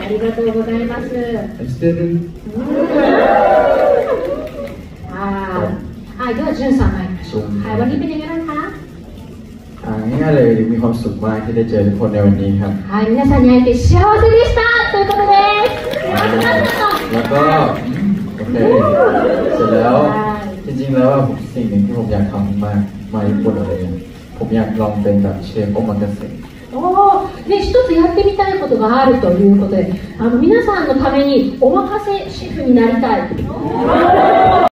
ありがとうございます。 してる。 ก็ชื่อสามัญวันนี้เป็นยังไงบ้างคะง่ายๆเลยมีความสุขมากที่ได้เจอทุกคนในวันนี้ครับ皆さんに会えて幸せでしたということです。 แล้วก็โอเคเสร็จแล้วจริงๆแล้วสิ่งหนึ่งที่ผมอยากทำมาญี่ปุ่นอะไรอย่างผมอยากลองเป็นแบบเชฟโอมากาเสะで一つやってみたいことがあるということで、皆さんのためにおまかせシェフになりたい。